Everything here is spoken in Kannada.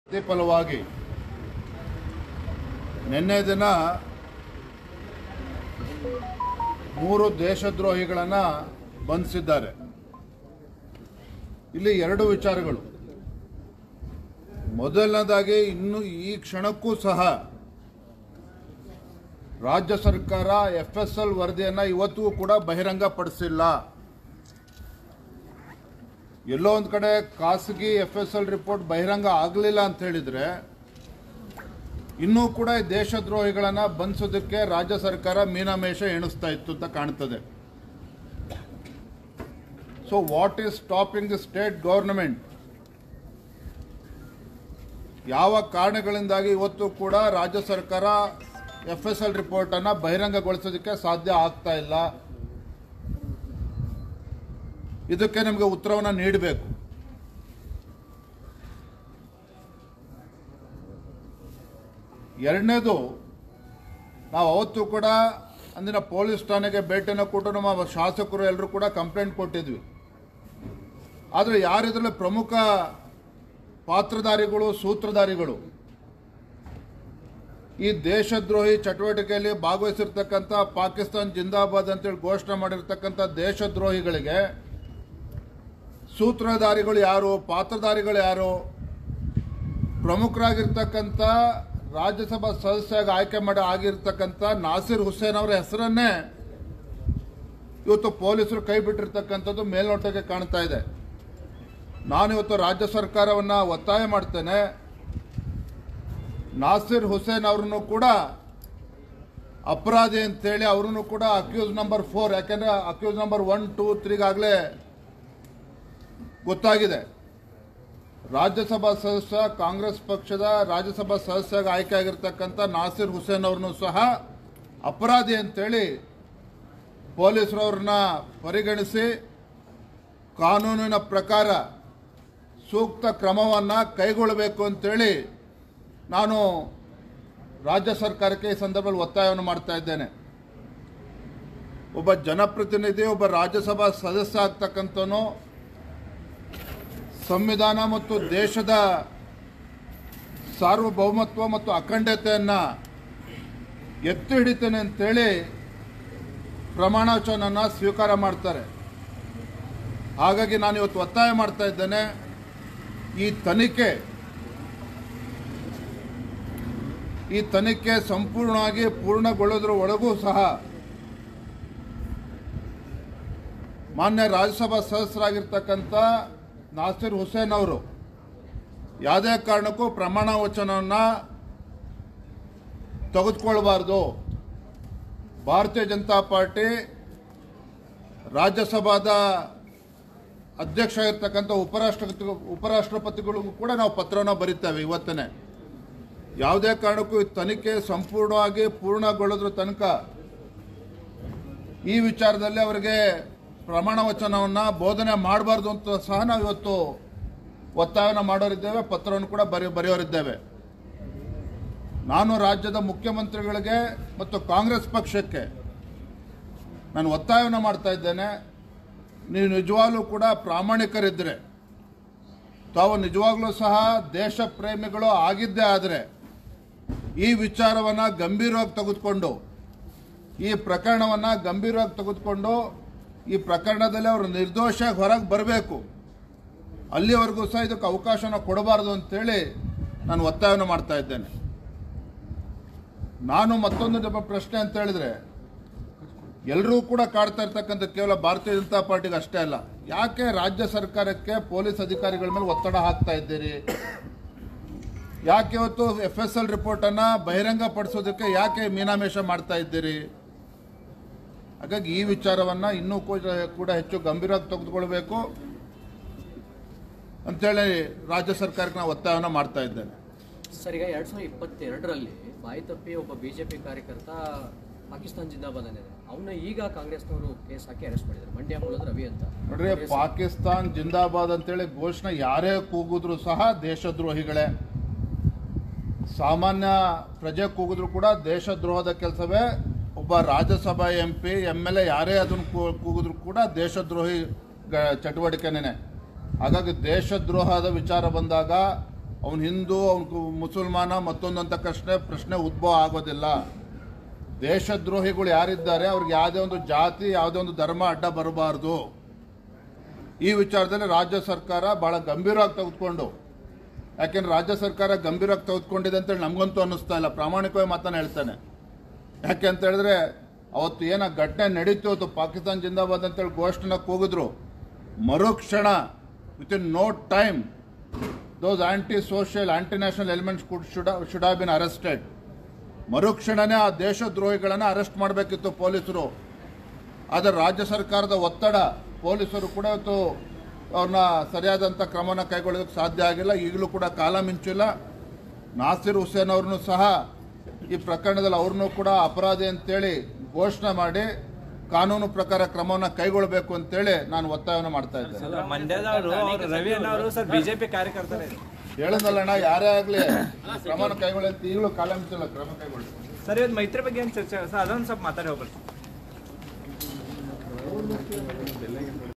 ಪ್ರತಿಫಲವಾಗಿ ನಿನ್ನೆ ದಿನ 3 ದೇಶದ್ರೋಹಿಗಳನ್ನು ಬಂಧಿಸಿದ್ದಾರೆ. ಇಲ್ಲಿ 2 ವಿಚಾರಗಳು. ಮೊದಲನೇದಾಗಿ ಇನ್ನು ಈ ಕ್ಷಣಕ್ಕೂ ಸಹ ರಾಜ್ಯ ಸರ್ಕಾರ FSL ವರದಿಯನ್ನು ಇವತ್ತಿಗೂ ಕೂಡ ಬಹಿರಂಗಪಡಿಸಿಲ್ಲ. ಎಲ್ಲೋ ಒಂದು ಕಡೆ ಖಾಸಗಿ FSL ರಿಪೋರ್ಟ್ ಬಹಿರಂಗ ಆಗಲಿಲ್ಲ ಅಂತ ಹೇಳಿದ್ರೆ ಇನ್ನೂ ಕೂಡ ದೇಶದ್ರೋಹಿಗಳನ್ನು ಬಂಧಿಸೋದಕ್ಕೆ ರಾಜ್ಯ ಸರ್ಕಾರ ಮೀನಾಮೇಷ ಎಣಿಸ್ತಾ ಇತ್ತು ಅಂತ ಕಾಣ್ತದೆ. So what is stopping the state government? ಯಾವ ಕಾರಣಗಳಿಂದಾಗಿ ಇವತ್ತು ಕೂಡ ರಾಜ್ಯ ಸರ್ಕಾರ FSL ರಿಪೋರ್ಟನ್ನು ಬಹಿರಂಗಗೊಳಿಸೋದಕ್ಕೆ ಸಾಧ್ಯ ಆಗ್ತಾ ಇಲ್ಲ? ಇದಕ್ಕೆ ನಮಗೆ ಉತ್ತರವನ್ನು ನೀಡಬೇಕು. ಎರಡನೇದು, ನಾವು ಅವತ್ತು ಕೂಡ ಅಂದಿನ ಪೊಲೀಸ್ ಠಾಣೆಗೆ ಭೇಟಿಯನ್ನು ಕೊಟ್ಟು ನಮ್ಮ ಶಾಸಕರು ಎಲ್ಲರೂ ಕೂಡ ಕಂಪ್ಲೇಂಟ್ ಕೊಟ್ಟಿದ್ವಿ. ಆದರೆ ಯಾರಿದ್ರಲ್ಲಿ ಪ್ರಮುಖ ಪಾತ್ರಧಾರಿಗಳು, ಸೂತ್ರಧಾರಿಗಳು, ಈ ದೇಶದ್ರೋಹಿ ಚಟುವಟಿಕೆಯಲ್ಲಿ ಭಾಗವಹಿಸಿರ್ತಕ್ಕಂಥ ಪಾಕಿಸ್ತಾನ್ ಜಿಂದಾಬಾದ್ ಅಂತೇಳಿ ಘೋಷಣೆ ಮಾಡಿರ್ತಕ್ಕಂಥ ದೇಶದ್ರೋಹಿಗಳಿಗೆ ಸೂತ್ರಧಾರಿಗಳು ಯಾರು, ಪಾತ್ರಧಾರಿಗಳು ಯಾರು? ಪ್ರಮುಖರಾಗಿರ್ತಕ್ಕಂಥ ರಾಜ್ಯಸಭಾ ಸದಸ್ಯರಾಗಿ ಆಯ್ಕೆ ಆಗಿರ್ತಕ್ಕಂಥ ನಾಸಿರ್ ಹುಸೇನ್ ಅವರ ಹೆಸರನ್ನೇ ಇವತ್ತು ಪೊಲೀಸರು ಕೈ ಬಿಟ್ಟಿರ್ತಕ್ಕಂಥದ್ದು ಮೇಲ್ನೋಟಕ್ಕೆ ಕಾಣ್ತಾ ಇದೆ. ನಾನಿವತ್ತು ರಾಜ್ಯ ಸರ್ಕಾರವನ್ನು ಒತ್ತಾಯ ಮಾಡ್ತೇನೆ, ನಾಸಿರ್ ಹುಸೇನ್ ಅವ್ರನ್ನು ಕೂಡ ಅಪರಾಧಿ ಅಂತೇಳಿ ಅವ್ರನ್ನು ಕೂಡ ಅಕ್ಯೂಸ್ ನಂಬರ್ 4, ಯಾಕೆಂದರೆ ಅಕ್ಯೂಸ್ ನಂಬರ್ 1, 2, 3ಗಾಗಲೇ ಗೊತ್ತಾಗಿದೆ. ರಾಜ್ಯಸಭಾ ಸದಸ್ಯ, ಕಾಂಗ್ರೆಸ್ ಪಕ್ಷದ ರಾಜ್ಯಸಭಾ ಸದಸ್ಯರಾಗಿ ಆಯ್ಕೆ ಆಗಿರ್ತಕ್ಕಂಥ ನಾಸಿರ್ ಹುಸೇನ್ ಅವ್ರನ್ನು ಸಹ ಅಪರಾಧಿ ಅಂತೇಳಿ ಪೊಲೀಸರವ್ರನ್ನ ಪರಿಗಣಿಸಿ ಕಾನೂನಿನ ಪ್ರಕಾರ ಸೂಕ್ತ ಕ್ರಮವನ್ನು ಕೈಗೊಳ್ಳಬೇಕು ಅಂತೇಳಿ ನಾನು ರಾಜ್ಯ ಸರ್ಕಾರಕ್ಕೆ ಈ ಸಂದರ್ಭದಲ್ಲಿ ಒತ್ತಾಯವನ್ನು ಮಾಡ್ತಾ ಇದ್ದೇನೆ. ಒಬ್ಬ ಜನಪ್ರತಿನಿಧಿ, ಒಬ್ಬ ರಾಜ್ಯಸಭಾ ಸದಸ್ಯ ಆಗ್ತಕ್ಕಂಥವನು ಸಂವಿಧಾನ ಮತ್ತು ದೇಶದ ಸಾರ್ವಭೌಮತ್ವ ಮತ್ತು ಅಖಂಡತೆಯನ್ನು ಎತ್ತಿ ಹಿಡಿತೇನೆ ಅಂತೇಳಿ ಪ್ರಮಾಣ ವಚನವನ್ನು ಸ್ವೀಕಾರ ಮಾಡ್ತಾರೆ. ಹಾಗಾಗಿ ನಾನು ಇವತ್ತು ಒತ್ತಾಯ ಮಾಡ್ತಾ ಇದ್ದೇನೆ, ಈ ತನಿಖೆ ಸಂಪೂರ್ಣವಾಗಿ ಪೂರ್ಣಗೊಳ್ಳೋದ್ರ ಒಳಗೂ ಸಹ ಮಾನ್ಯ ರಾಜ್ಯಸಭಾ ಸದಸ್ಯರಾಗಿರ್ತಕ್ಕಂಥ ನಾಸಿರ್ ಹುಸೇನ್ ಅವರು ಯಾವುದೇ ಕಾರಣಕ್ಕೂ ಪ್ರಮಾಣ ವಚನವನ್ನು ತೆಗೆದುಕೊಳ್ಬಾರ್ದು. ಭಾರತೀಯ ಜನತಾ ಪಾರ್ಟಿ ರಾಜ್ಯಸಭಾದ ಅಧ್ಯಕ್ಷ ಆಗಿರ್ತಕ್ಕಂಥ ಉಪರಾಷ್ಟ್ರಪತಿಗಳಿಗೂ ಕೂಡ ನಾವು ಪತ್ರವನ್ನು ಬರೀತೇವೆ ಇವತ್ತನೇ. ಯಾವುದೇ ಕಾರಣಕ್ಕೂ ಈ ತನಿಖೆ ಸಂಪೂರ್ಣವಾಗಿ ಪೂರ್ಣಗೊಳ್ಳೋದ್ರ ತನಕ ಈ ವಿಚಾರದಲ್ಲಿ ಅವರಿಗೆ ಪ್ರಮಾಣ ವಚನವನ್ನು ಬೋಧನೆ ಮಾಡಬಾರ್ದು ಅಂತ ಸಹ ನಾವು ಇವತ್ತು ಒತ್ತಾಯವನ್ನು ಮಾಡೋರಿದ್ದೇವೆ, ಪತ್ರವನ್ನು ಕೂಡ ಬರೆಯೋರಿದ್ದೇವೆ. ನಾನು ರಾಜ್ಯದ ಮುಖ್ಯಮಂತ್ರಿಗಳಿಗೆ ಮತ್ತು ಕಾಂಗ್ರೆಸ್ ಪಕ್ಷಕ್ಕೆ ನಾನು ಒತ್ತಾಯವನ್ನು ಮಾಡ್ತಾ ಇದ್ದೇನೆ, ನೀವು ನಿಜವಾಗ್ಲೂ ಕೂಡ ಪ್ರಾಮಾಣಿಕರಿದ್ದರೆ, ತಾವು ನಿಜವಾಗ್ಲೂ ಸಹ ದೇಶ ಪ್ರೇಮಿಗಳು ಆಗಿದ್ದೇ ಆದರೆ ಈ ವಿಚಾರವನ್ನು ಗಂಭೀರವಾಗಿ ತೆಗೆದುಕೊಂಡು, ಈ ಪ್ರಕರಣವನ್ನು ಗಂಭೀರವಾಗಿ ತೆಗೆದುಕೊಂಡು ಈ ಪ್ರಕರಣದಲ್ಲಿ ಅವರು ನಿರ್ದೋಷಿಯಾಗಿ ಹೊರಗೆ ಬರಬೇಕು. ಅಲ್ಲಿವರೆಗೂ ಸಹ ಇದಕ್ಕೆ ಅವಕಾಶನ ಕೊಡಬಾರ್ದು ಅಂತೇಳಿ ನಾನು ಒತ್ತಾಯವನ್ನು ಮಾಡ್ತಾ ಇದ್ದೇನೆ. ನಾನು ಮತ್ತೊಂದು ನಮ್ಮ ಪ್ರಶ್ನೆ ಅಂತ ಹೇಳಿದ್ರೆ, ಎಲ್ಲರೂ ಕೂಡ ಕಾಡ್ತಾ ಇರ್ತಕ್ಕಂಥ ಕೇವಲ ಭಾರತೀಯ ಜನತಾ ಪಾರ್ಟಿಗೆ ಅಷ್ಟೇ ಅಲ್ಲ, ಯಾಕೆ ರಾಜ್ಯ ಸರ್ಕಾರಕ್ಕೆ ಪೊಲೀಸ್ ಅಧಿಕಾರಿಗಳ ಮೇಲೆ ಒತ್ತಡ ಹಾಕ್ತಾ ಇದ್ದೀರಿ? ಯಾಕೆ ಇವತ್ತು FSL ರಿಪೋರ್ಟನ್ನು ಬಹಿರಂಗಪಡಿಸೋದಕ್ಕೆ ಯಾಕೆ ಮೀನಾಮೇಷ ಮಾಡ್ತಾ ಇದ್ದೀರಿ? ಹಾಗಾಗಿ ಈ ವಿಚಾರವನ್ನು ಇನ್ನೂ ಕೂಡ ಹೆಚ್ಚು ಗಂಭೀರವಾಗಿ ತೆಗೆದುಕೊಳ್ಬೇಕು ಅಂತೇಳಿ ರಾಜ್ಯ ಸರ್ಕಾರಕ್ಕೆ ನಾವು ಒತ್ತಾಯವನ್ನು ಮಾಡ್ತಾ ಇದ್ದೇನೆ. ಸರ್, ಈಗ 2022ರಲ್ಲಿ ಬಾಯಿ ತಪ್ಪಿ ಒಬ್ಬ BJP ಕಾರ್ಯಕರ್ತ ಪಾಕಿಸ್ತಾನ್ ಜಿಂದಾಬಾದ್ ಏನಿದೆ ಅವನ್ನ ಈಗ ಕಾಂಗ್ರೆಸ್ನವರು ಕೇಸ್ ಹಾಕಿ ಅರೆಸ್ಟ್ ಮಾಡಿದ್ದಾರೆ. ಮಂಡ್ಯ ಮೂಲದ ರವಿ ಅಂತ. ನೋಡ್ರಿ, ಪಾಕಿಸ್ತಾನ್ ಜಿಂದಾಬಾದ್ ಅಂತೇಳಿ ಘೋಷಣೆ ಯಾರೇ ಕೂಗಿದ್ರು ಸಹ ದೇಶದ್ರೋಹಿಗಳೇ. ಸಾಮಾನ್ಯ ಪ್ರಜೆ ಕೂಗಿದ್ರು ಕೂಡ ದೇಶದ್ರೋಹದ ಕೆಲಸವೇ. ಒಬ್ಬ ರಾಜ್ಯಸಭಾ MP, MLA ಯಾರೇ ಅದನ್ನು ಕೂಗಿದ್ರು ಕೂಡ ದೇಶದ್ರೋಹಿ ಚಟುವಟಿಕೆನೇ. ಹಾಗಾಗಿ ದೇಶದ್ರೋಹದ ವಿಚಾರ ಬಂದಾಗ ಅವನು ಹಿಂದೂ, ಅವನು ಮುಸಲ್ಮಾನ, ಮತ್ತೊಂದಂಥ ಪ್ರಶ್ನೆ ಉದ್ಭವ ಆಗೋದಿಲ್ಲ. ದೇಶದ್ರೋಹಿಗಳು ಯಾರಿದ್ದಾರೆ ಅವ್ರಿಗೆ ಯಾವುದೇ ಒಂದು ಜಾತಿ, ಯಾವುದೇ ಒಂದು ಧರ್ಮ ಅಡ್ಡ ಬರಬಾರ್ದು. ಈ ವಿಚಾರದಲ್ಲಿ ರಾಜ್ಯ ಸರ್ಕಾರ ಭಾಳ ಗಂಭೀರವಾಗಿ ತೆಗೆದುಕೊಂಡು, ಯಾಕೆಂದ್ರೆ ರಾಜ್ಯ ಸರ್ಕಾರ ಗಂಭೀರವಾಗಿ ತೆಗೆದುಕೊಂಡಿದೆ ಅಂತೇಳಿ ನಮಗಂತೂ ಅನ್ನಿಸ್ತಾ ಇಲ್ಲ, ಪ್ರಾಮಾಣಿಕವಾಗಿ ಮಾತನ್ನು ಹೇಳ್ತಾನೆ. ಯಾಕೆ ಅಂತ ಹೇಳಿದ್ರೆ ಅವತ್ತು ಏನೋ ಘಟನೆ ನಡೀತು, ಅವತ್ತು ಪಾಕಿಸ್ತಾನ ಜಿಂದಾಬಾದ್ ಅಂತೇಳಿ ಘೋಷಣೆ ಕೂಗಿದ್ರು, ಮರುಕ್ಷಣ within no time those anti social, anti national elements should have been arrested. ಮರುಕ್ಷಣನೇ ಆ ದೇಶದ್ರೋಹಿಗಳನ್ನು ಅರೆಸ್ಟ್ ಮಾಡಬೇಕಿತ್ತು ಪೊಲೀಸರು. ಆದರೆ ರಾಜ್ಯ ಸರ್ಕಾರದ ಒತ್ತಡ, ಪೊಲೀಸರು ಕೂಡ ಇವತ್ತು ಅವ್ರನ್ನ ಸರಿಯಾದಂಥ ಕ್ರಮನ ಕೈಗೊಳ್ಳೋದಕ್ಕೆ ಸಾಧ್ಯ ಆಗಿಲ್ಲ. ಈಗಲೂ ಕೂಡ ಕಾಲ ಮಿಂಚಿಲ್ಲ. ನಾಸಿರ್ ಹುಸೇನ್ ಅವ್ರನ್ನೂ ಸಹ ಈ ಪ್ರಕರಣದಲ್ಲಿ ಅವ್ರನ್ನೂ ಕೂಡ ಅಪರಾಧಿ ಅಂತೇಳಿ ಘೋಷಣೆ ಮಾಡಿ ಕಾನೂನು ಪ್ರಕಾರ ಕ್ರಮವನ್ನು ಕೈಗೊಳ್ಳಬೇಕು ಅಂತೇಳಿ ನಾನು ಒತ್ತಾಯವನ್ನು ಮಾಡ್ತಾ ಇದ್ದೇನೆ. ಮಂಡ್ಯದವರು ರವಿ ಅವರು ಸರ್ ಬಿಜೆಪಿ ಕಾರ್ಯಕರ್ತರೇ ಹೇಳೋದಲ್ಲಣ್ಣ, ಯಾರೇ ಆಗಲಿ ಕ್ರಮನ ಕೈಗೊಳ್ಳಿ ಅಂತ ಈಗಲೂ ಕಾಲ ಮಿಂಚಿಲ್ಲ, ಕ್ರಮ ಕೈಗೊಳ್ಳಿ. ಸರ್ ಇವತ್ತು ಮೈತ್ರಿ ಬಗ್ಗೆ ಏನು ಚರ್ಚೆ ಸರ್ ಅದೊಂದು ಸ್ವಲ್ಪ ಮಾತಾಡಿ ಹೋಗ್ಬರ್ತೀವಿ.